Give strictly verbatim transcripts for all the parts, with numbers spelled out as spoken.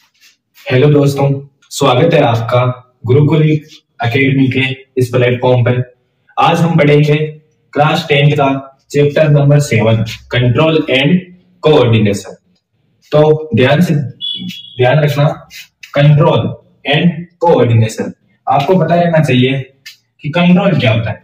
Hello दोस्तों, स्वागत है आपका गुरुकुल एकेडमी के इस प्लेटफॉर्म पर। आज हम पढ़ेंगे क्लास टेंथ का chapter number seven, control and coordination. तो ध्यान से ध्यान रखना, कंट्रोल एंड कोऑर्डिनेशन। आपको पता रहना चाहिए कि कंट्रोल क्या होता है।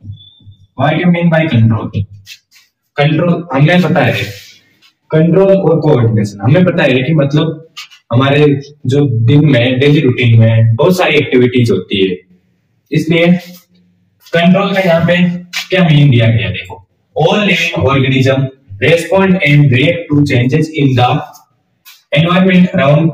What you mean by control? Control हमें पता है, कंट्रोल और कोऑर्डिनेशन हमें पता है कि मतलब हमारे जो दिन में डेली रूटीन में बहुत सारी एक्टिविटीज होती है, इसलिए कंट्रोल का यहाँ पे क्या मीनिंग दिया गया देखो। All living organism respond and react to changes in the environment around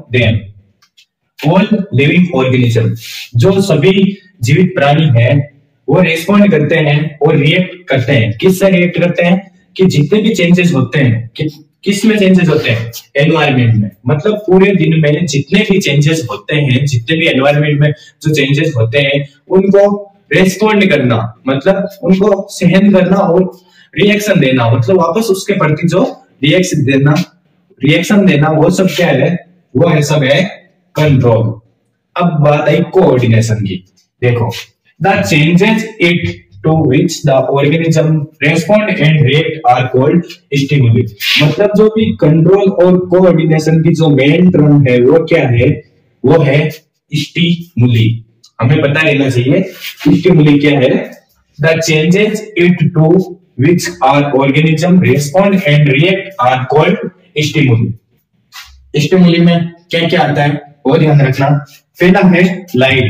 them. All living organism, जो सभी जीवित प्राणी हैं वो रेस्पॉन्ड करते हैं और रिएक्ट करते हैं। किससे रिएक्ट करते हैं? कि जितने भी चेंजेस होते हैं, कि किस में चेंजेस होते हैं? एनवायरनमेंट में। मतलब पूरे दिन में जितने भी चेंजेस होते हैं, जितने भी एनवायरनमेंट में जो चेंजेस होते हैं उनको रेस्पॉन्ड करना, मतलब उनको सहन करना और रिएक्शन देना, मतलब वापस उसके प्रति जो रिएक्शन देना रिएक्शन देना वो सब क्या है? वो है सब है कंट्रोल। अब बात आई कोऑर्डिनेशन की। देखो, the changes it to which the organism respond and react are called stimuli। मतलब जो भी कंट्रोल और कोऑर्डिनेशन की जो मेन टर्म है वो क्या है? वो है स्टिमुली। हमें पता रहना चाहिए स्टिमुली क्या है। The changes it to which our organism respond and react are called stimuli। Stimuli में क्या क्या आता है वो ध्यान रखना। पहला है लाइट।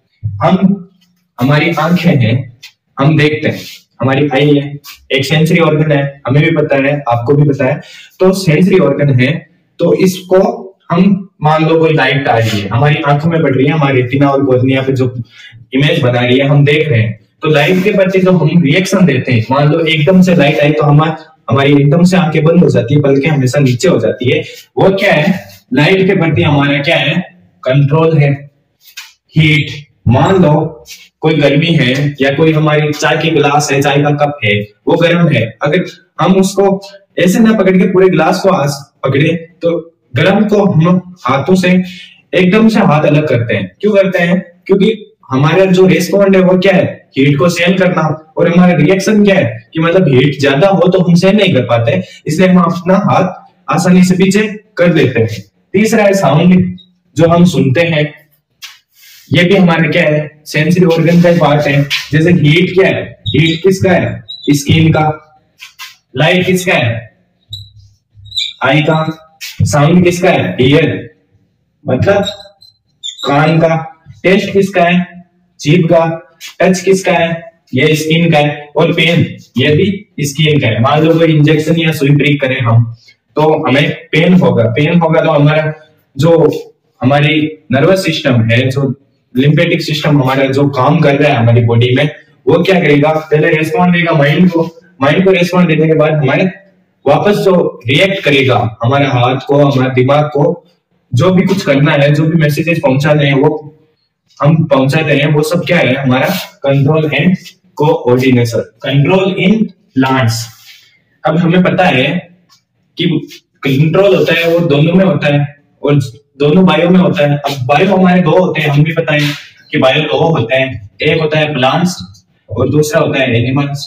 हम हमारी आंखें हैं, हम देखते हैं, हमारी आई है, एक सेंसरी ऑर्गन है, हमें भी पता है, आपको भी पता है। तो सेंसरी ऑर्गन है, तो इसको हम मान लो कोई लाइट आ रही है, हमारी आंखों में पड़ रही है, हमारी रेटिना और कोर्निया पे जो इमेज बना रही है हम देख रहे हैं। तो लाइट के प्रति जो हम रिएक्शन देते हैं, मान लो एकदम से लाइट आई तो हमारी हमारी एकदम से आंखें बंद हो जाती है, बल्कि हमेशा नीचे हो जाती है। वो क्या है? लाइट के प्रति हमारा क्या है? कंट्रोल है। हीट, मान लो कोई गर्मी है या कोई हमारी चाय की गिलास है, चाय का कप है, वो गर्म है, अगर हम उसको ऐसे ना पकड़ के पूरे गिलास को आस पकड़े तो गर्म को हम हाथों से एकदम से हाथ अलग करते हैं। क्यों करते हैं? क्योंकि हमारा जो रेस्पॉन्ड है वो क्या है? हीट को सहन करना। और हमारा रिएक्शन क्या है? कि मतलब हीट ज्यादा हो तो हम सहन नहीं कर पाते, इसलिए हम अपना हाथ आसानी से पीछे कर देते हैं। तीसरा है साउंड, जो हम सुनते हैं, ये भी हमारा क्या है? सेंसरी ऑर्गन का पार्ट है। जैसे हीट क्या है? हीट किसका है? स्किन का। लाइट किसका है? आई का। साउंड किसका है? ईयर, मतलब कान का। टेस्ट किसका है? जीभ का। टच किसका है? ये स्किन का है। और पेन, ये भी स्किन का है। मान लो कोई इंजेक्शन या सुई प्रिक करें हम, तो हमें पेन होगा। पेन होगा तो हमारा जो हमारी नर्वस सिस्टम है, जो लिम्फेटिक सिस्टम हमारा जो काम कर रहा है हमारी बॉडी में, वो क्या करेगा? पहले रेस्पॉन्ड देगा माइंड को। माइंड को रेस्पॉन्ड देने के बाद हमारे वापस जो रिएक्ट करेगा हमारे हाथ को, हमारे दिमाग को, जो भी कुछ करना है, जो भी मैसेजेस पहुंचाने हैं वो हम पहुंचाते हैं, वो सब क्या है? हमारा control and coordination. Control in plants. अब हमें पता है कि कंट्रोल होता है वो दोनों में होता है और दोनों बायो में होता है। अब बायो हमारे दो होते हैं, हम भी पता है कि बायो दो होते हैं, एक होता है प्लांट्स और दूसरा होता है एनिमल्स।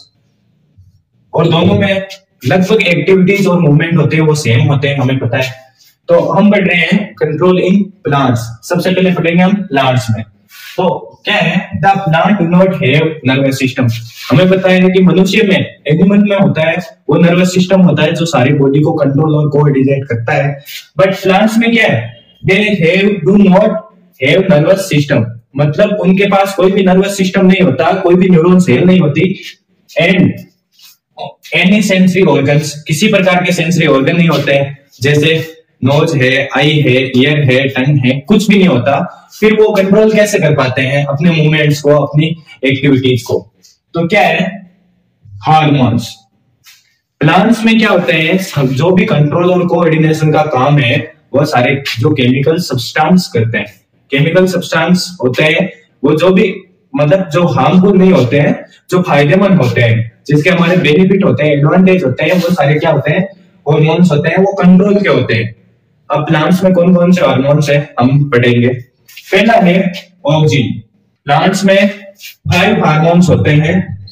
और दोनों में लगभग एक्टिविटीज और मूवमेंट होते हैं वो सेम होते हैं, हमें पता है। तो हम पढ़ रहे हैं कंट्रोल इन प्लांट्स। सबसे पहले पढ़ेंगे हम प्लांट्स में। तो क्या है? The plant do not have nervous system. हमें पता है कि मनुष्य में, एनिमल में होता है वो नर्वस सिस्टम होता है जो सारी बॉडी को कंट्रोल और कोऑर्डिनेट करता है। बट प्लांट्स में क्या है? They have do not have nervous system। मतलब उनके पास कोई भी नर्वस सिस्टम नहीं होता, कोई भी न्यूरॉन सेल नहीं होती। एंड एनी सेंसरी ऑर्गन्स, किसी प्रकार के सेंसरी ऑर्गन नहीं होते हैं, जैसे नोज है, आई है, ईयर है, टंग है, कुछ भी नहीं होता। फिर वो कंट्रोल कैसे कर पाते हैं अपने मूवमेंट्स को, अपनी एक्टिविटीज को? तो क्या है? हार्मोन्स। प्लांट्स में क्या होते हैं? जो भी कंट्रोल और कोऑर्डिनेशन का काम है वो सारे जो केमिकल सब्सटेंस करते हैं। केमिकल सब्सटेंस होते हैं वो जो भी मतलब जो हार्मफुल नहीं होते हैं, जो फायदेमंद होते हैं, जिसके हमारे बेनिफिट होते हैं, एडवांटेज होते हैं, वो सारे क्या होते हैं? हार्मोन्स होते हैं। वो कंट्रोल के होते हैं। अब प्लांट्स में कौन कौन से हार्मोन्स है हम पढ़ेंगे। पहला है ऑक्सीन। प्लांट्स में फाइव हार्मोन्स होते हैं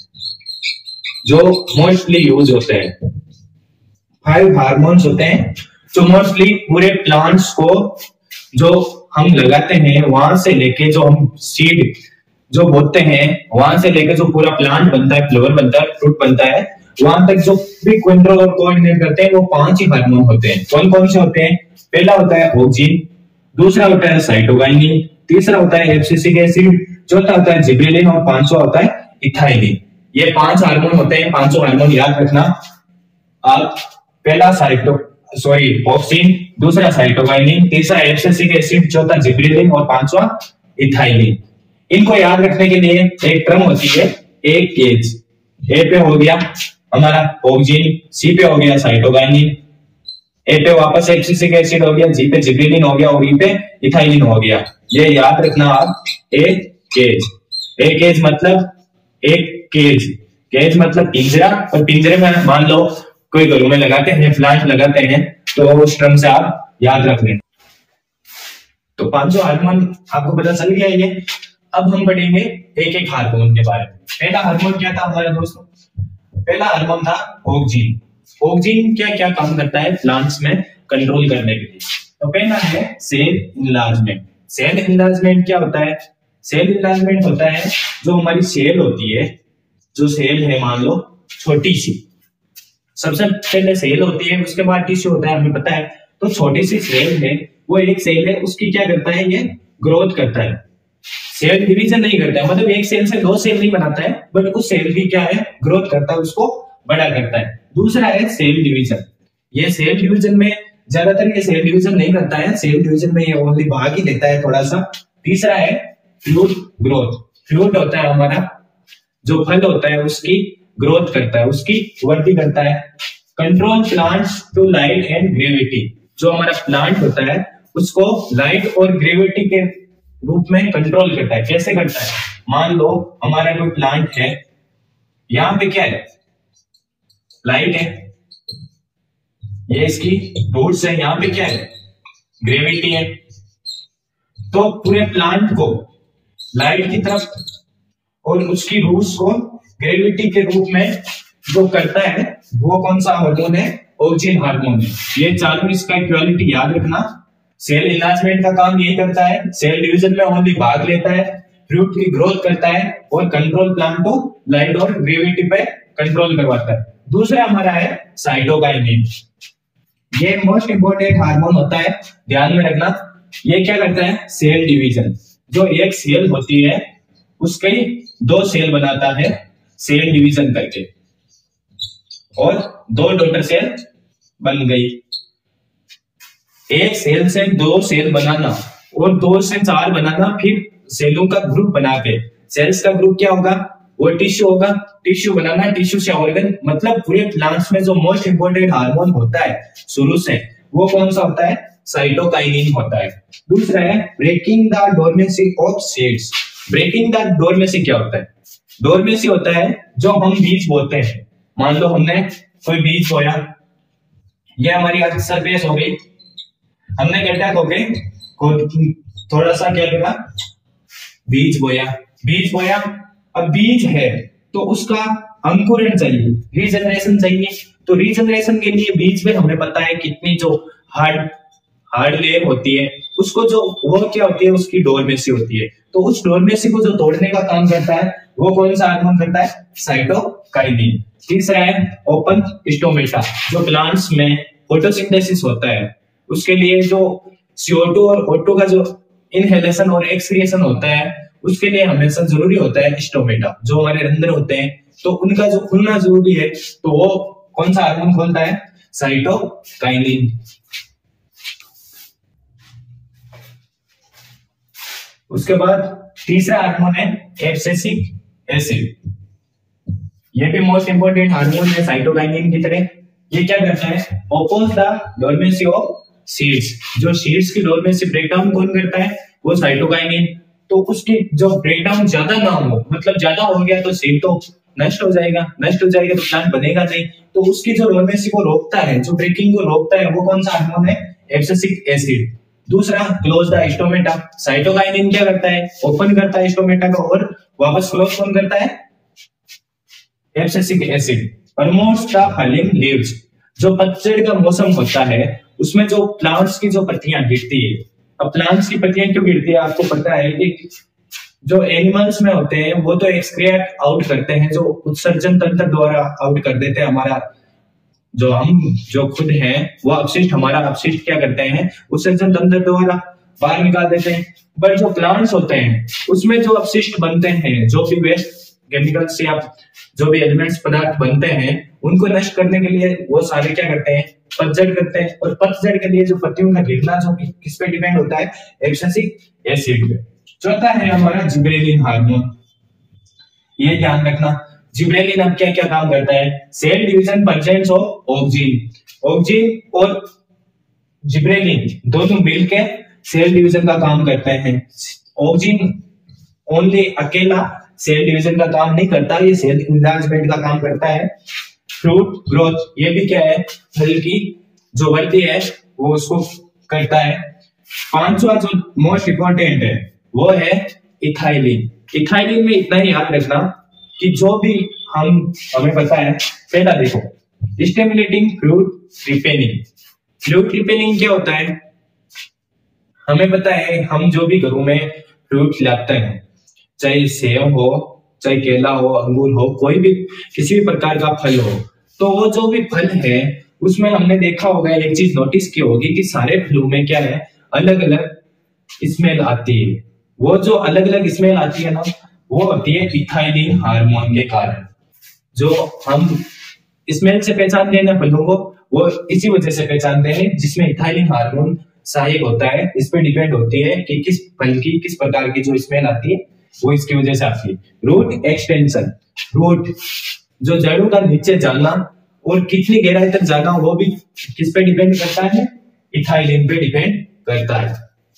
जो मोस्टली यूज होते हैं। फाइव हार्मोन्स होते हैं जो मोस्टली पूरे प्लांट्स को जो हम लगाते हैं वहां से लेके जो हम सीड जो बोते हैं वहां से लेके जो पूरा प्लांट बनता है, फ्लावर बनता है, फ्रूट बनता है, वहां तक जो भी कंट्रोल और कोऑर्डिनेट करते हैं वो पांच ही हार्मोन होते हैं। कौन कौन से होते हैं? पहला होता है ऑक्सीन, दूसरा होता है साइटोकाइनिन, तीसरा होता है एब्सिसिक एसिड, चौथा होता है जिबरेलिन और पांचवा होता है इथाइलिन। ये पांच हार्मोन होते हैं, पांचों हार्मोन याद रखना आप। पहला साइटो सॉरी ऑक्सीन, दूसरा साइटोकाइनिन, तीसरा एब्सिसिक एसिड, चौथा जिबरेलिन और पांचवा इथाइलिन। इनको याद रखने के लिए एक टर्म होती है एक केज। ए पे हो गया हमारा ऑक्सीन, सी पे हो गया साइटोकाइनिन, ए पे वापस एब्सिसिक एसिड हो गया, जी पे जिबरेलिन हो गया और ई पे इथाइलिन हो गया। ये याद रखना आप, एक केज। एक केज मतलब एक केज, केज मतलब पिंजरा, और पिंजरे में मान लो कोई घरों में लगाते हैं, प्लांट लगाते हैं, तो उस टर्म से आप याद रख लें। तो पांचों हार्मोन आपको पता चल गया ये। अब हम पढ़ेंगे एक एक हार्मोन के बारे में। पहला हार्मोन क्या था हमारे दोस्तों? पहला हार्मोन था ऑक्सीन। ऑक्सीन क्या क्या काम करता है प्लांट्स में कंट्रोल करने के लिए? तो पहला है सेल इनलार्जमेंट। सेल इनलार्जमेंट क्या होता है? सेल इनलार्जमेंट होता है जो हमारी सेल होती है, जो सेल है मान लो छोटी सी, सबसे पहले सेल होती है, उसके बाद टिश्यू होता है, हमें पता है। तो छोटी सी सेल है, वो एक सेल है, उसकी क्या करता है? ये ग्रोथ करता है, सेल डिवीजन नहीं करता है। मतलब एक सेल से दो सेल नहीं बनाता है, बट उस सेल की क्या है? ग्रोथ करता है, उसको बड़ा करता है। दूसरा है सेल डिवीजन। ये सेल डिवीजन में ज्यादातर ये सेल डिवीजन नहीं करता है, सेल डिवीजन में ये ओनली भाग ही लेता है थोड़ा सा। तीसरा है फ्रूट ग्रोथ। फ्रूट होता है हमारा जो फल होता है, उसकी ग्रोथ करता है, उसकी वृद्धि करता है। Control plants to light and gravity. जो हमारा प्लांट होता है उसको लाइट और ग्रेविटी के रूप में कंट्रोल करता है। कैसे करता है? मान लो हमारा कोई प्लांट है, यहां पे क्या है? लाइट है, ये इसकी रूट्स है, यहां पे क्या है? ग्रेविटी है। तो पूरे प्लांट को लाइट की तरफ और उसकी रूट्स को ग्रेविटी के रूप में जो करता है वो कौन सा हार्मोन है? ऑक्सीन हार्मोन है। ये चारों इसका इक्वालिटी याद रखना। सेल इनलार्जमेंट का काम यही करता है, सेल डिवीजन में ओनली भाग लेता है, फ्रूट की ग्रोथ करता है और कंट्रोल प्लांट को लाइट और ग्रेविटी पे कंट्रोल करवाता है। दूसरा हमारा है साइटोकाइनिन। ये मोस्ट इंपोर्टेंट हार्मोन होता है, ध्यान में रखना। ये क्या करता है? Cell division. जो एक सेल होती है उसके दो सेल बनाता है सेल डिवीजन करके, और दो डॉटर सेल बन गई। एक सेल से दो सेल बनाना और दो से चार बनाना, फिर सेलों का ग्रुप बना के, सेल्स का ग्रुप क्या होगा? वो टिश्यू होगा। टिश्यू बनाना, टिश्यू से ऑर्गन। मतलब पूरे प्लांट्स में जो मोस्ट इंपोर्टेंट हार्मोन होता है शुरू से, वो कौन सा होता है? साइटोकाइनिन होता है। दूसरा है breaking the dormancy of seeds. Breaking the dormancy क्या होता है? डोरमेंसी होता है जो हम बीज बोते हैं। मान लो हमने कोई बीज बोया, ये हमारी सरफेस हो गई, हमने गड्ढा खोके थोड़ा सा क्या लगा? बीज बोया। बीज बोया, अब बीज है तो उसका अंकुरण चाहिए, रीजनरेशन चाहिए। तो रीजनरेशन के लिए बीज में हमें पता है कितनी जो हार्ड हार्ड लेयर होती है, उसको जो वो क्या होती है? उसकी डोरमेंसी होती है। तो उस डोरमेंसी को जो तोड़ने का काम करता है वो कौन सा हार्मोन करता है? साइटोकाइनिन। तीसरा है ओपन स्टोमेटा। जो प्लांट्स में फोटोसिंथेसिस होता है, उसके लिए जो सी ओ टू और ओ टू का जो इनहेलेशन और एक्सक्रिएशन होता है, उसके लिए हमेशा जरूरी होता है स्टोमेटा। जो हमारे रंध्र होते हैं तो उनका जो खुलना जरूरी है, तो वो कौन सा हार्मोन खोलता है? साइटोकाइनिन। उसके बाद तीसरा हार्मोन है एब्सिसिक एसिड। ये भी मोस्ट इंपोर्टेंट हार्मोन है साइटोकाइनिन की तरह। ये क्या करता है? Oppose the dormancy of seeds. जो सीड्स की डोरमेंसी ब्रेकडाउन कौन करता है? वो साइटोकाइनिन। तो उसकी जो ब्रेकडाउन ज्यादा ना हो, मतलब ज्यादा हो गया तो सीड तो नष्ट हो जाएगा, नष्ट हो जाएगा तो प्लांट बनेगा नहीं। तो उसकी जो डोरमेंसी को रोकता है, जो ब्रेकिंग को रोकता है, वो कौन सा हार्मोन है? Abscisic acid. दूसरा क्लोज द स्टोमेटा, साइटोकाइनिन क्या करता है, ओपन करता है स्टोमेटा को और वापस क्लोज कौन करता है, abscisic acid. Promotes the falling leaves, जो पतझड़ का मौसम होता है उसमें जो प्लांट्स की जो पत्तियां गिरती है, अब प्लांट्स की पत्तियां क्यों गिरती है, आपको पता है कि जो एनिमल्स में होते हैं वो तो एक्सक्रिएट आउट करते हैं, जो उत्सर्जन तंत्र द्वारा आउट कर देते हैं, हमारा जो हम जो खुद हैं वो अपशिष्ट, हमारा अपशिष्ट क्या करते हैं उत्सर्जन तंत्र द्वारा बाहर निकाल देते हैं। बट जो प्लांट्स होते हैं उसमें जो अपशिष्ट बनते हैं, जो भी वेस्ट केमिकल्स या जो भी एलिमेंट्स पदार्थ बनते हैं उनको नष्ट करने के लिए वो सारे क्या करते हैं, पतझड़ करते हैं। और पतझड़ के लिए जो पत्तियों का गिरना जो कि किस पे डिपेंड होता है, एब्सिसिक एसिड पे। चौथा है हमारा जिबरेलिन हार्मोन, ये ध्यान रखना। जिबरेलिन अब क्या क्या काम करता है, cell division percent of oxygen, oxygen और जिबरेलिन दोनों मिलकर सेल डिवीजन का काम करते हैं। ऑक्सीजन ओनली अकेला सेल डिवीजन का काम नहीं करता, ये सेल एनलार्जमेंट का काम करता है। फ्रूट ग्रोथ, ये भी क्या है, फल की जो वृद्धि है वो उसको करता है। पांचवा जो मोस्ट इंपॉर्टेंट है वो है इथाइलिन। इथाइलिन में इतना ही याद रखना कि जो भी हम हमें पता है, पहला देखो stimulating fruit ripening. Fruit ripening क्या होता है, हमें पता है हम जो भी घरों में फ्रूट लाते हैं, चाहे सेब हो, चाहे केला हो, अंगूर हो, कोई भी किसी भी प्रकार का फल हो, तो वो जो भी फल है उसमें हमने देखा होगा, एक चीज नोटिस की होगी कि सारे फलों में क्या है, अलग अलग स्मेल आती है। वो जो अलग अलग स्मेल आती है ना, वो होती है इथाइलिन हार्मोन के कारण। जो हम स्मेल से पहचानते हैं ना फलों को, वो इसी वजह से पहचानते हैं जिसमें इथाइलिन हार्मोन सहायक होता है। इस पे डिपेंड होती है कि किस फल की किस प्रकार की जो स्मेल आती है वो इसकी वजह से आती है। रूट एक्सटेंशन, रूट जो जड़ों का नीचे जाना और कितनी गहराई तक जाना वो भी किस पे डिपेंड करता है, इथाइलिन पे डिपेंड करता है।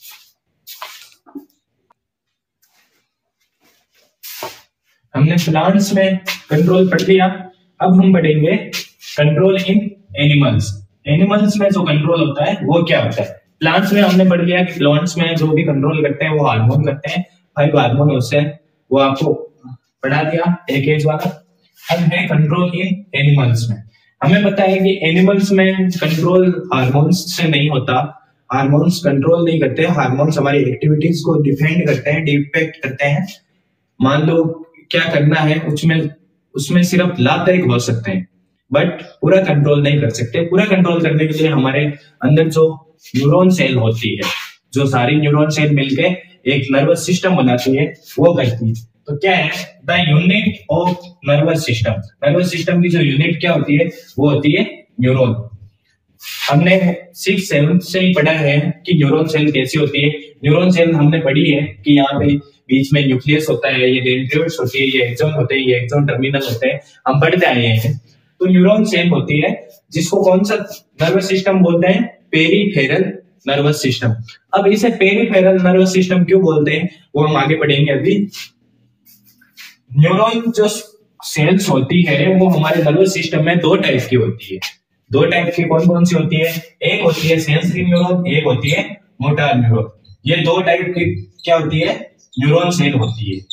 हमने प्लांट्स में कंट्रोल पढ़ लिया, अब हम पढ़ेंगे कंट्रोल इन एनिमल्स। एनिमल्स में जो कंट्रोल होता है वो क्या होता है। प्लांट्स में हमने पढ़ लिया कि प्लांट्स में जो भी कंट्रोल करते हैं वो हार्मोन करते हैं, फाइव हार्मोन होते हैं, वो आपको पढ़ा दिया एक एज वाला। अब है कंट्रोल इन एनिमल्स में। हमें पता है कि एनिमल्स में कंट्रोल हार्मोन्स से नहीं होता, हार्मोन्स कंट्रोल नहीं करते, हार्मोन्स हमारी एक्टिविटीज को डिफेंड करते हैं, डिपेक्ट करते हैं। मान लो क्या करना है, उसमें उसमें सिर्फ लाभदायक हो सकते हैं बट पूरा कंट्रोल नहीं कर सकते। पूरा कंट्रोल करने के लिए हमारे अंदर जो न्यूरॉन सेल होती है, जो सारी न्यूरॉन सेल मिलके एक नर्वस सिस्टम बनाती है, वो करती है। तो क्या है, the unit of nervous system. Nervous system की जो यूनिट क्या होती है वो होती है न्यूरॉन। हमने सिक्स सेवन से ही पढ़ा है कि न्यूरॉन सेल कैसी होती है। न्यूरॉन सेल हमने पढ़ी है कि यहाँ पे बीच में न्यूक्लियस होता है, ये डेंड्राइट्स होती है, ये एक्सॉन होते हैं, ये एक्सॉन टर्मिनल होते हैं, हम पढ़ते आए हैं। तो न्यूरॉन सेल होती है जिसको कौन सा नर्वस सिस्टम बोलते हैं, पेरीफेरल नर्वस सिस्टम। अब इसे पेरीफेरल नर्वस सिस्टम क्यों बोलते हैं वो हम आगे पढ़ेंगे। अभी न्यूरॉन जो सेल्स होती है वो हमारे नर्वस सिस्टम में दो टाइप की होती है। दो टाइप की कौन कौन सी होती है, एक होती है सेंसरी न्यूरॉन, एक होती है मोटर न्यूरॉन। ये दो टाइप की क्या होती है, न्यूरॉन सेल होती है।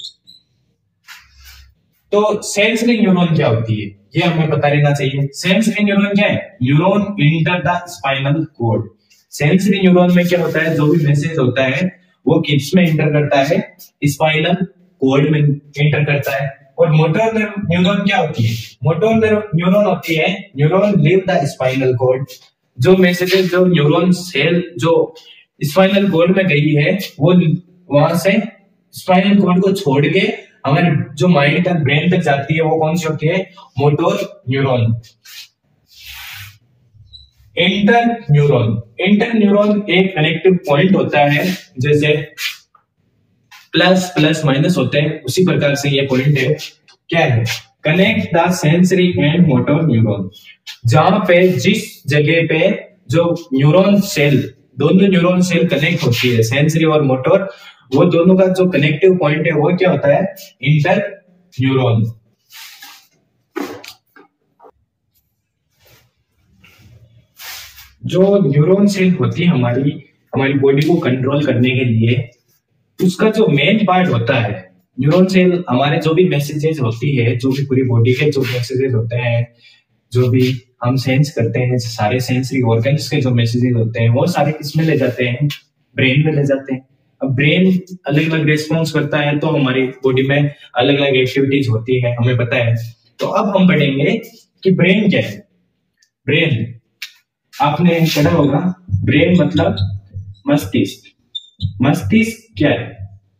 तो सेंसरी न्यूरॉन क्या होती है ये हमें पता रहना चाहिए। सेंसरी न्यूरॉन क्या है, neuron enter the spinal cord. Sensory neuron में क्या होता है, जो भी मैसेज होता है वो किस में इंटर करता है, स्पाइनल कॉर्ड में इंटर करता है। और मोटर न्यूरॉन क्या होती है, मोटर न्यूरॉन होती है neuron leave the spinal cord. जो मैसेजेस जो न्यूरॉन सेल जो स्पाइनल कॉर्ड में गई है वो वहां से स्पाइनल कॉर्ड को छोड़ के हमारे जो माइंड तक ब्रेन तक जाती है वो कौन सी होती है, motor neuron. Interneuron, interneuron एक कनेक्टिव पॉइंट होता है, जैसे प्लस प्लस माइनस होते हैं उसी प्रकार से ये पॉइंट है। क्या है, connect the sensory and motor neuron. जहां पे जिस जगह पे जो न्यूरॉन सेल, दोनों न्यूरॉन सेल कनेक्ट होती है, सेंसरी और मोटर, वो दोनों का जो कनेक्टिव पॉइंट है वो क्या होता है, इंटर न्यूरॉन। जो न्यूरॉन सेल होती है हमारी हमारी बॉडी को कंट्रोल करने के लिए, उसका जो मेन पार्ट होता है न्यूरॉन सेल, हमारे जो भी मैसेजेस होती है, जो भी पूरी बॉडी के जो मैसेजेस होते हैं, जो भी हम सेंस करते हैं, सारे सेंसरी ऑर्गन्स के जो मैसेजेस होते हैं वो सारे किसमें ले जाते हैं, ब्रेन में ले जाते हैं। अब ब्रेन अलग अलग रिस्पॉन्स करता है तो हमारी बॉडी में अलग अलग एक्टिविटीज होती है, हमें पता है। तो अब हम पढ़ेंगे कि ब्रेन क्या है। ब्रेन आपने पढ़ा होगा, ब्रेन मतलब मस्तिष्क। मस्तिष्क क्या है?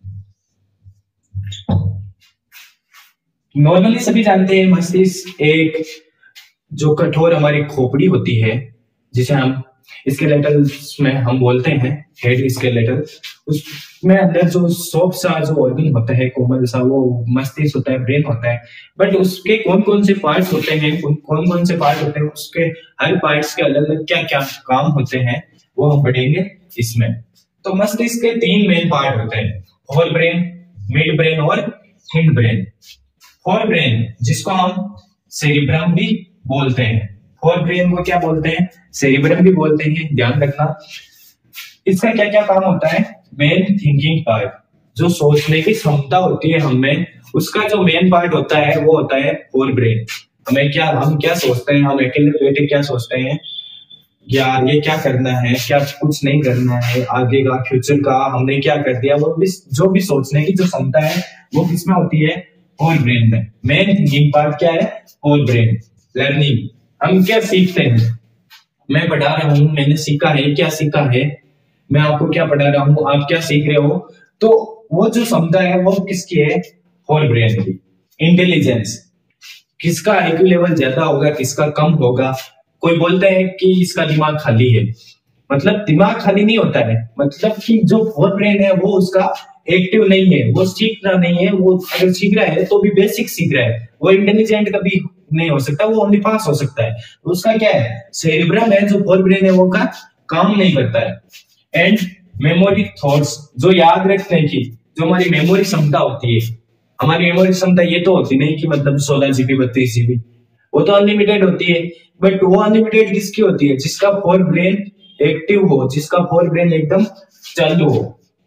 नॉर्मली सभी जानते हैं मस्तिष्क एक जो कठोर हमारी खोपड़ी होती है, जिसे हम स्केलेटल्स में हम बोलते हैं हेड स्केलेटल, उसमें अंदर जो सॉफ्ट सा जो ऑर्गन होता है, कोमल सा, वो मस्तिष्क होता है, ब्रेन होता है। बट उसके कौन कौन से पार्ट्स होते हैं, कौन कौन से पार्ट होते हैं, उसके हर पार्ट्स के अलग अलग क्या क्या काम होते हैं, वो हम पढ़ेंगे इसमें। तो मस्तिष्क के तीन मेन पार्ट होते हैं, फोर ब्रेन, मिड ब्रेन और हिंड ब्रेन। फोर ब्रेन जिसको हम सेरिब्रम भी बोलते हैं, फोर ब्रेन को क्या बोलते हैं, सेरिब्रम भी बोलते हैं, ध्यान रखना। इसका क्या क्या काम होता है? मेन थिंकिंग पार्ट, जो सोचने की क्षमता होती है हमें, उसका जो मेन पार्ट होता है वो होता है फोर ब्रेन। हमें क्या हम क्या सोचते हैं, हम अकेले बैठे क्या सोचते हैं, यार ये क्या करना है, क्या कुछ नहीं करना है, आगे का फ्यूचर का हमने क्या कर दिया, वो भी जो भी सोचने की जो क्षमता है वो किसमें होती है, फोर ब्रेन में। मेन थिंकिंग पार्ट क्या है, फोर ब्रेन। लर्निंग, हम क्या सीखते हैं, मैं पढ़ा रहा हूं, मैंने सीखा है, क्या सीखा है, मैं आपको क्या पढ़ा रहा हूं, आप क्या सीख रहे हो, तो वो जो क्षमता है वो किसकी है, फोर ब्रेन की। इंटेलिजेंस, किसका आईक्यू लेवल ज्यादा होगा, किसका कम होगा। कोई बोलता है कि इसका दिमाग खाली है, मतलब दिमाग खाली नहीं होता है, मतलब कि जो फोर ब्रेन है वो उसका एक्टिव नहीं है, वो सीख रहा नहीं है, वो अगर सीख रहा है तो भी बेसिक सीख रहा है, वो इंटेलिजेंट कभी नहीं हो सकता, वो ओनली पास हो सकता है। तो उसका क्या है, सेरिब्रम है, जो फोर ब्रेन है वो का काम नहीं करता है। एंड मेमोरी थॉट्स, जो याद रखने की जो हमारी मेमोरी क्षमता होती है, हमारी मेमोरी क्षमता ये तो होती नहीं कि मतलब सोलह जीबी बत्तीस जीबी, वो तो अनलिमिटेड होती है। बट वो अनलिमिटेड किसकी होती है, जिसका फोर ब्रेन एक्टिव हो, जिसका फोर ब्रेन एकदम चालू हो।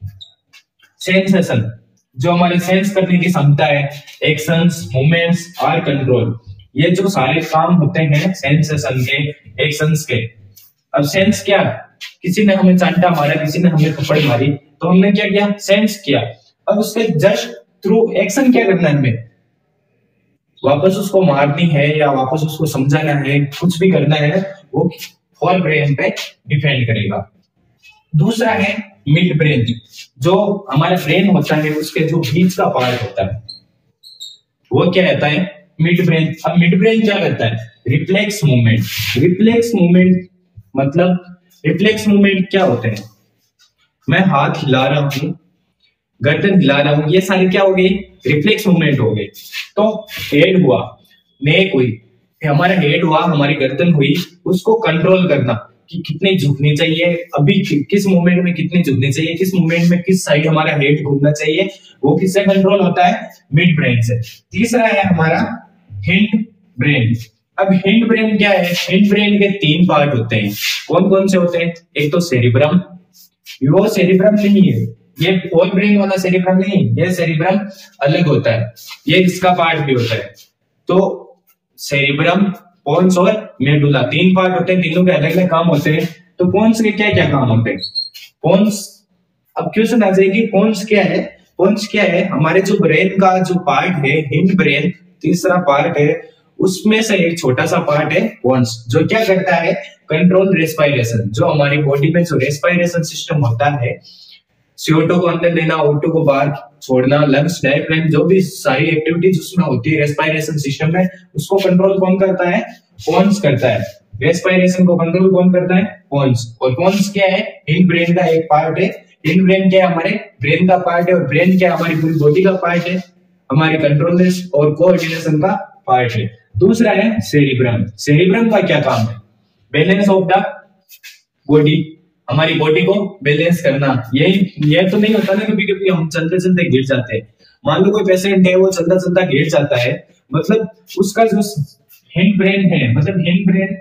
सेंसेशन, जो हमारे सेंस करने की क्षमता है, एक्शंस, मूवमेंट्स और कंट्रोल, ये जो सारे काम होते हैं सेंसेशन के, एक्शंस के। अब सेंस क्या, किसी ने हमें चांटा मारा, किसी ने हमें थप्पड़ मारी, तो हमने क्या किया, सेंस किया। अब उसके जस्ट थ्रू एक्शन क्या करना है, हमें वापस उसको मारनी है या वापस उसको समझाना है, कुछ भी करना है, वो फोर ब्रेन पे डिपेंड करेगा। दूसरा है मिड ब्रेन, जो हमारा ब्रेन होता है उसके जो बीच का पार्ट होता है वो क्या रहता है, मिड ब्रेन। अब मिड ब्रेन क्या करता है, रिफ्लेक्स मूवमेंट। रिफ्लेक्स मूवमेंट मतलब रिफ्लेक्स मूवमेंट क्या होते हैं, मैं हाथ हिला रहा हूं, गर्दन हिला रहा हूं, ये सारे क्या हो गए, रिफ्लेक्स मूवमेंट हो गए। तो हेड हुआ, नेक हुई, हमारा हेड हुआ, हमारी गर्दन हुई, उसको कंट्रोल करना कि कितनी झुकनी चाहिए, अभी किस मूवमेंट में कितनी झुकनी चाहिए, किस मूवमेंट में किस साइड हमारा हेड घूमना चाहिए, वो किससे कंट्रोल होता है, मिड ब्रेन से। तीसरा है हमारा हिंड ब्रेन। अब हिंड ब्रेन क्या है, हिंड ब्रेन के तीन पार्ट होते हैं, कौन कौन से होते हैं, एक तो सेरिब्रम, वो सेरिब्रम नहीं है, ये फोर ब्रेन वाला सेरिब्रम नहीं, ये सेरिब्रम अलग होता है, ये इसका पार्ट भी होता है। तो सेरिब्रम, पोन्स और मेडुला, तीन पार्ट होते हैं, तीनों के अलग अलग काम होते हैं। तो पोन्स के क्या क्या काम होते हैं, पोन्स, अब क्वेश्चन आ जाएगी पोन्स क्या है। पोन्स क्या है, हमारे जो ब्रेन का जो पार्ट है, हिंड ब्रेन तीसरा पार्ट है, उसमें से एक छोटा सा पार्ट है पोन्स, जो क्या करता है, कंट्रोल रेस्पिरेशन, जो हमारी बॉडी में जो रेस्पिरेशन सिस्टम होता है, सीओटू को अंदर लेना, ओटू को बाहर छोड़ना, लंग्स डायफ्राम, जो भी सारी एक्टिविटीज उसमें होती है रेस्पिरेशन सिस्टम में, उसको कंट्रोल कौन करता है, पोन्स करता है। रेस्पिरेशन को कंट्रोल कौन करता है, पोन्स। और पोन्स क्या है, हिंड ब्रेन का एक पार्ट है। हिंड ब्रेन क्या है, हमारे ब्रेन का पार्ट है, और ब्रेन क्या है, हमारी पूरी बॉडी का पार्ट है, हमारे कंट्रोल और कोऑर्डिनेशन का पार्ट है। दूसरा है सेरिब्रम। सेरिब्रम का क्या काम है, बैलेंस ऑफ द बॉडी, हमारी बॉडी को बैलेंस करना। यही ये तो नहीं होता ना, कभी कभी हम चलते चलते गिर जाते हैं, मान लो कोई पेशेंट है वो चलता चलता गिर जाता है, मतलब उसका जो हिंड ब्रेन है, मतलब हिंड ब्रेन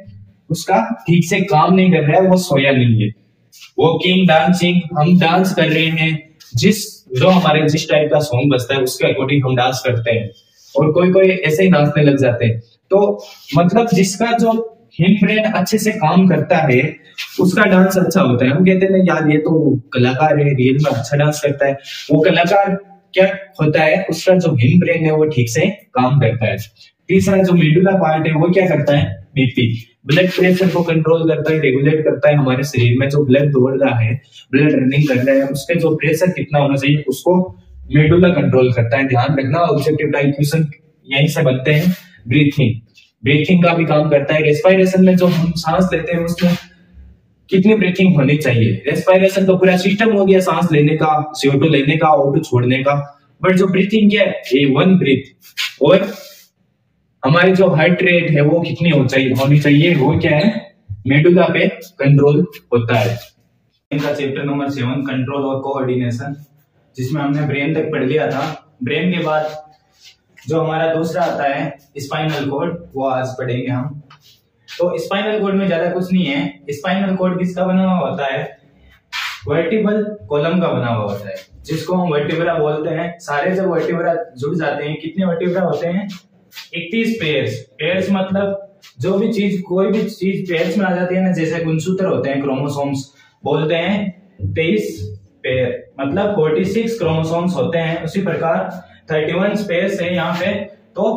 उसका ठीक से काम नहीं कर रहा है, वो सोया नहीं है। वॉकिंग, डांसिंग, हम डांस कर रहे हैं, जिस जो हमारे जिस टाइप का सॉन्ग बजता है उसके अकॉर्डिंग हम डांस करते हैं, और कोई कोई ऐसे ही नाचने लग जाते हैं। तो मतलब जिसका जो हिप ब्रेन अच्छे से काम करता है उसका डांस अच्छा होता है। हम कहते हैं यार ये तो कलाकार है, रियल में अच्छा डांस करता है। वो कलाकार क्या होता है, उसका जो हिप ब्रेन है वो ठीक से काम करता है। तीसरा जो मेडुला पार्ट है वो क्या करता है, बीपी, ब्लड प्रेशर को कंट्रोल करता है, रेगुलेट करता है। हमारे शरीर में जो ब्लड दौड़ रहा है, ब्लड रनिंग कर रहा है, उसके जो प्रेशर कितना होना चाहिए उसको मेडुला कंट्रोल करता है। ध्यान रखना, ऑब्जेक्टिव टाइप क्वेश्चन यहीं से बनते हैं। ब्रीथिंग, ब्रीथिंग का भी काम करता है। रेस्पिरेशन में जो हम सांस लेते हैं उसमें कितनी ब्रीथिंग होनी चाहिए। रेस्पिरेशन तो पूरा सिस्टम हो गया, सांस लेने का, सी ओ टू लेने का, ओ टू छोड़ने का, बट जो ब्रीथिंग क्या है, ये वन ब्रीथ। और हमारी जो हार्ट रेट है वो कितनी हो चाहिए होनी चाहिए, वो क्या है, मेडुला पे कंट्रोल होता है। इनका चैप्टर नंबर सेवन, कंट्रोल और कोऑर्डिनेशन, जिसमें हमने ब्रेन तक पढ़ लिया था। ब्रेन के बाद जो हमारा दूसरा आता है स्पाइनल कॉर्ड, वो आज पढ़ेंगे हम। तो स्पाइनल कॉर्ड में ज्यादा कुछ नहीं है। स्पाइनल कॉर्ड किसका बना हुआ होता है, वर्टिब्रल कॉलम का बना हुआ होता है, जिसको हम वर्टिब्रा बोलते हैं। सारे जब वर्टिब्रा जुड़ जाते हैं, कितने वर्टिब्रा होते हैं, इकतीस पेयर्स। पेयर्स मतलब जो भी चीज, कोई भी चीज पेयर्स में आ जाती है ना, जैसे गुणसूत्र होते हैं, क्रोमोसोम्स बोलते हैं तेईस पेयर, मतलब छियालीस क्रोमोसोम्स होते हैं। उसी प्रकार इकतीस पेयर्स है यहाँ पे। तो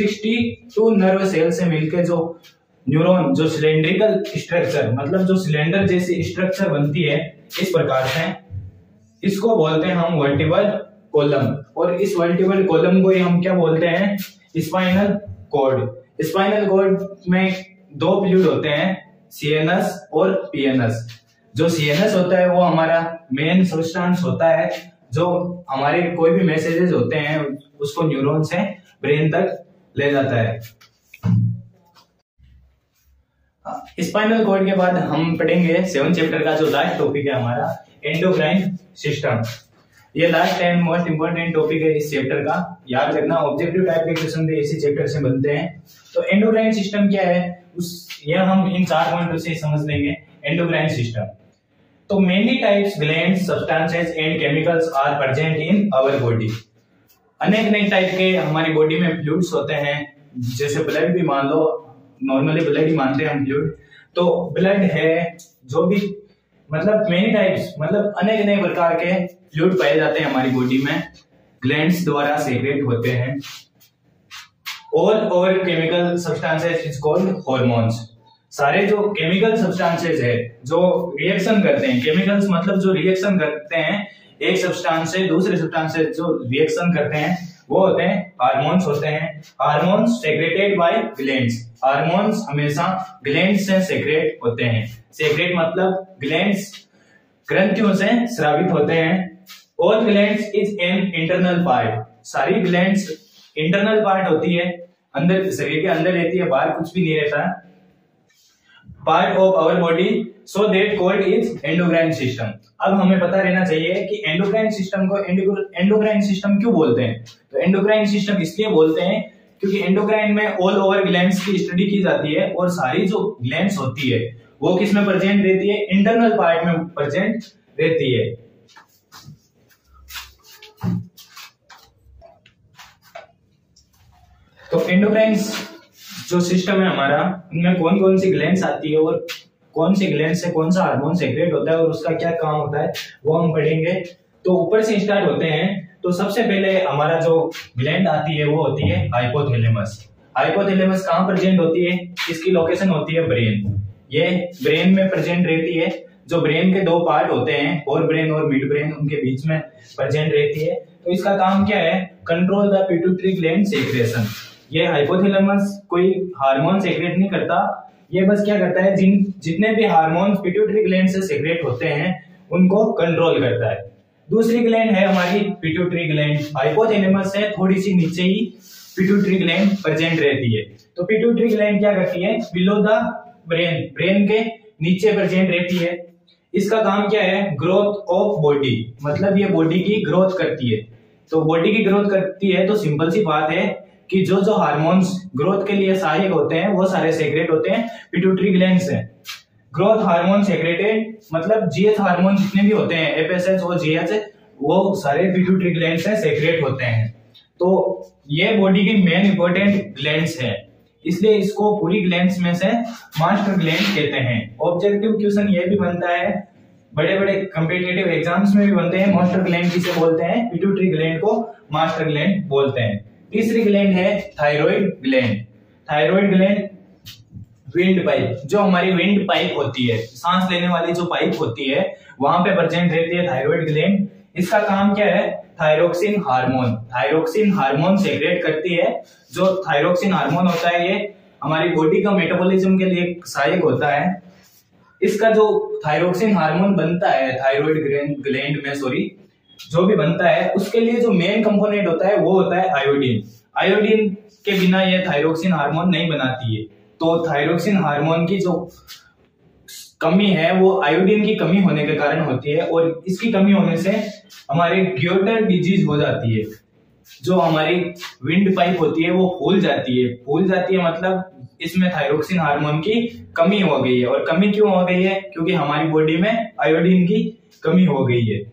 बासठ नर्व सेल से मिलकर जो न्यूरॉन, जो सिलेंड्रिकल स्ट्रक्चर, मतलब जो सिलेंडर जैसी स्ट्रक्चर बनती है इस प्रकार से, इसको बोलते हैं हम वर्टिब्रल कॉलम। और इस वर्टिब्रल कॉलम को ही हम क्या बोलते हैं, स्पाइनल कॉर्ड। स्पाइनल कॉर्ड में दो फ्लूइड होते हैं, सीएनएस और पीएनएस। जो सीएनएस होता है वो हमारा मेन सब्सटेंस होता है, जो हमारे कोई भी मैसेजेस होते हैं उसको न्यूरॉन से ब्रेन तक ले जाता है। स्पाइनल कॉर्ड के बाद हम पढ़ेंगे सेवन चैप्टर का जो लास्ट टॉपिक है हमारा, एंडोक्राइन सिस्टम। ये last and most important topic है इस चैप्टर का। याद रखना, ऑब्जेक्टिव टाइप के क्वेश्चन भी इसी चैप्टर से बनते हैं। तो एंडोक्राइन सिस्टम क्या है, उस ये हम इन चार पॉइंटों से समझ लेंगे। एंडोक्राइन सिस्टम, तो many types glands, substances and chemicals are present in our body. अनेक अनेक टाइप के हमारी बॉडी में फ्लूइड्स होते हैं, जैसे ब्लड भी मान लो, नॉर्मली ब्लड ही मानते हैं हम फ्लूइड। तो ब्लड है, जो भी मतलब मेनी टाइप्स, मतलब अनेक अनेक प्रकार के फ्लूइड पाए जाते हैं हमारी बॉडी में, ग्लैंड्स द्वारा सेक्रेट होते हैं। All over chemical substances is called hormones. सारे जो केमिकल सब्सटेंसेस है जो रिएक्शन करते हैं, केमिकल्स मतलब जो रिएक्शन करते हैं एक सब्सटेंस से दूसरे सब्सटेंस से, जो रिएक्शन करते हैं वो होते हैं हार्मोन्स होते हैं। Hormones secreted by glands. Hormones हमेशा ग्लैंड्स से सेक्रेट होते हैं। सेक्रेट मतलब ग्लैंड्स ग्रंथियों से स्रावित होते हैं। All glands is an internal part. सारी ग्लैंड्स इंटरनल पार्ट होती है, अंदर शरीर के अंदर रहती है, बाहर कुछ भी नहीं रहता। Part of our body, so that called is endocrine system. अब हमें पता रहना चाहिए कि एंडोक्राइन सिस्टम को एंडोक्राइन सिस्टम क्यों बोलते हैं। तो एंडोक्राइन सिस्टम इसलिए बोलते हैं क्योंकि एंडोक्राइन में ऑल ओवर ग्लैंड्स की स्टडी की जाती है, और सारी जो ग्लैंड्स होती है वो किस में प्रेजेंट रहती है, इंटरनल पार्ट में प्रेजेंट रहती है। तो एंडोक्राइन जो सिस्टम है हमारा, उनमें कौन कौन सी ग्लैंड्स आती है और कौन सी ग्लैंड से कौन सा हार्मोन सेक्रेट होता है और उसका क्या काम होता है वो हम पढ़ेंगे। तो ऊपर से स्टार्ट होते हैं। तो सबसे पहले हमारा जो ग्लैंड आती है वो होती है हाइपोथैलेमस। हाइपोथैलेमस कहाँ प्रेजेंट होती है, इसकी लोकेशन होती है ब्रेन। ये ब्रेन में प्रेजेंट रहती है। जो ब्रेन के दो पार्ट होते हैं, फोर ब्रेन और मिड ब्रेन, उनके बीच में प्रेजेंट रहती है। तो इसका काम क्या है, control the pituitary gland secretion. ये हाइपोथैलेमस कोई हार्मोन सेक्रेट नहीं करता, ये बस क्या करता है, जिन जितने भी हार्मोन पिट्यूटरी ग्लैंड से सेक्रेट होते हैं उनको कंट्रोल करता है। दूसरी ग्लैंड है हमारी पिट्यूटरी ग्लैंड। हाइपोथैलेमस से थोड़ी सी नीचे ही पिट्यूटरी ग्लैंड प्रेजेंट रहती है। तो पिट्यूटरी ग्लैंड क्या करती है, बिलो द ब्रेन, ब्रेन के नीचे प्रेजेंट रहती है। इसका काम क्या है, ग्रोथ ऑफ बॉडी, मतलब ये बॉडी की ग्रोथ करती है। तो बॉडी की ग्रोथ करती है तो सिंपल सी बात है कि जो जो हार्मोन्स ग्रोथ के लिए सहायक होते हैं वो सारे सेक्रेट होते हैं पिट्यूटरी ग्लैंड से। ग्रोथ हार्मोन सेक्रेटेड मतलब जीएच हार्मोन जितने भी होते हैं एफएसएच और जीएच वो सारे पिट्यूटरी ग्लैंड से सेक्रेट होते हैं। तो ये बॉडी की मेन इंपॉर्टेंट ग्लैंड्स है, इसलिए इसको पूरी ग्लैंड्स में से मास्टर ग्लैंड कहते हैं। ऑब्जेक्टिव क्वेश्चन ये भी बनता है, बड़े बड़े कॉम्पिटिटिव एग्जाम्स में भी बनते हैं। मास्टर ग्लैंड किसे बोलते हैं? पिट्यूटरी ग्लैंड को मास्टर ग्लैंड बोलते हैं। तीसरी ग्लैंड है thyroid gland. Thyroid gland windpipe, जो हमारी विंड पाइप होती है, सांस लेने वाली जो पाइप होती है वहां पे प्रेजेंट रहती है थायराइड ग्लैंड। इसका काम क्या है? Thyroxine hormone thyroxine hormone secrete करती है। जो थायरोक्सिन हार्मोन होता है ये हमारी बॉडी का मेटाबॉलिज्म के लिए सहायक होता है। इसका जो थायरोक्सिन हार्मोन बनता है थायराइड ग्लैंड में सॉरी जो भी बनता है उसके लिए जो मेन कंपोनेंट होता है वो होता है आयोडीन। आयोडीन के बिना ये थायरोक्सिन हार्मोन नहीं बनाती है। तो थायरोक्सिन हार्मोन की जो कमी है वो आयोडीन की कमी होने के कारण होती है और इसकी कमी होने से हमारे ग्योटर डिजीज हो जाती है। जो हमारी विंड पाइप होती है वो फूल जाती है। फूल जाती है मतलब इसमें थायरोक्सिन हार्मोन की कमी हो गई है। और कमी क्यों हो गई है? क्योंकि हमारी बॉडी में आयोडीन की कमी हो गई है।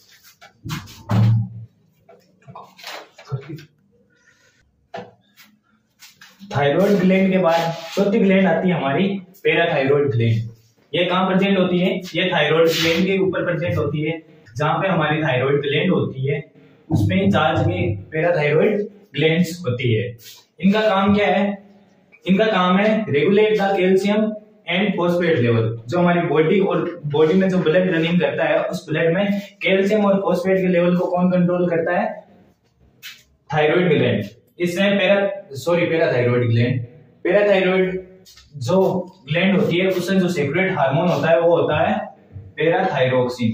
थायराइड ग्लैंड के बाद चौथी ग्लैंड आती है हमारी पैराथायराइड ग्लैंड। ये कहाँ प्रेजेंट होती है? ये थायराइड ग्लैंड के ऊपर प्रेजेंट होती है। जहां पे हमारी थायराइड ग्लैंड होती है उसमें चार जगह पैराथायराइड ग्लैंड्स होती है। इनका काम क्या है? इनका काम है regulate the calcium and phosphate level. जो हमारी बॉडी और बॉडी में जो ब्लड रनिंग करता है उस ब्लड में कैल्शियम और फॉस्फेट के लेवल को कौन कंट्रोल करता है? Thyroid gland. इसमें para sorry parathyroid gland parathyroid जो ग्लैंड होती है उसमें जो सेक्रेट हार्मोन होता है वो होता है पैराथायरोक्सिन।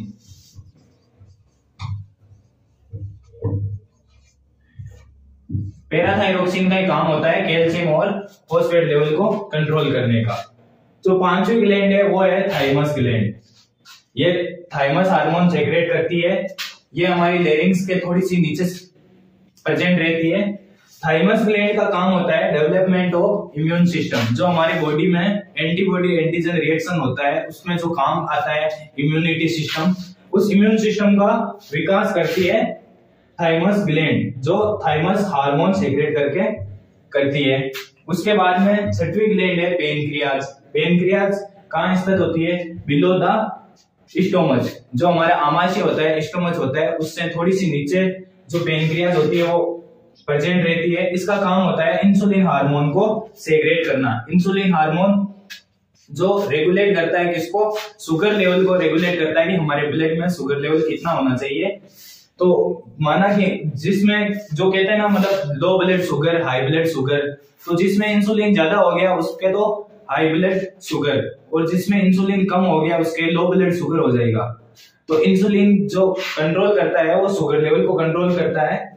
पैराथायरोक्सिन का काम होता है कैल्शियम और फॉस्फेट लेवल को कंट्रोल करने का। जो पांचवी ग्लैंड है वो है थाइमस ग्लैंड। ये थाइमस हार्मोन सेक्रेट करती है। ये हमारी लेरिंग्स के थोड़ी सी नीचे प्रेजेंट रहती है। थाइमस ग्लैंड का काम होता है डेवलपमेंट ऑफ इम्यून सिस्टम। जो हमारी बॉडी में एंटीबॉडी एंटीजन रिएक्शन होता है उसमें जो काम आता है इम्यूनिटी सिस्टम, उस इम्यून सिस्टम का विकास करती है थाइमस ग्लैंड, जो थाइमस हार्मोन सेक्रेट करके करती है। उसके बाद में छठवीं ग्लैंड है पेनक्रियाज। पेनक्रियाज कहाँ स्थित होती है? Below the stomach. जो हमारा आमाशय होता है स्टोमच होता है उससे थोड़ी सी नीचे जो पेनक्रियाज होती है वो प्रेजेंट रहती है। इसका काम होता है इंसुलिन हार्मोन को सेक्रेट करना। इंसुलिन हार्मोन जो रेगुलेट करता है किसको? शुगर लेवल को रेगुलेट करता है कि हमारे ब्लड में शुगर लेवल कितना होना चाहिए। तो माना कि जिसमें जो कहते हैं ना मतलब low blood sugar high blood sugar, तो जिसमें इंसुलिन ज्यादा हो गया उसके तो हाई ब्लड शुगर और जिसमें इंसुलिन कम हो गया उसके लो ब्लड शुगर हो जाएगा। तो इंसुलिन जो कंट्रोल करता है वो शुगर लेवल को कंट्रोल करता है।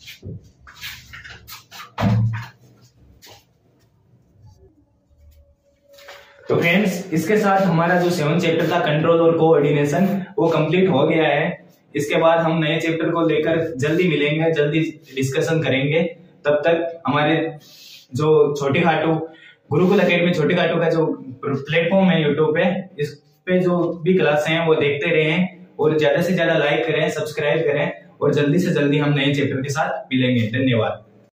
तो फ्रेंड्स इसके साथ हमारा जो सेवन चैप्टर था कंट्रोल और कोऑर्डिनेशन वो कंप्लीट हो गया है। इसके बाद हम नए चैप्टर को लेकर जल्दी मिलेंगे, जल्दी डिस्कशन करेंगे। तब तक हमारे जो छोटी खाटू गुरुकुल एकेडमी छोटी खाटू का जो प्लेटफॉर्म है यूट्यूब पे, इस पे जो भी क्लासें हैं वो देखते रहें और ज्यादा से ज्यादा लाइक करें, सब्सक्राइब करें और जल्दी से जल्दी हम नए चैप्टर के साथ मिलेंगे। धन्यवाद।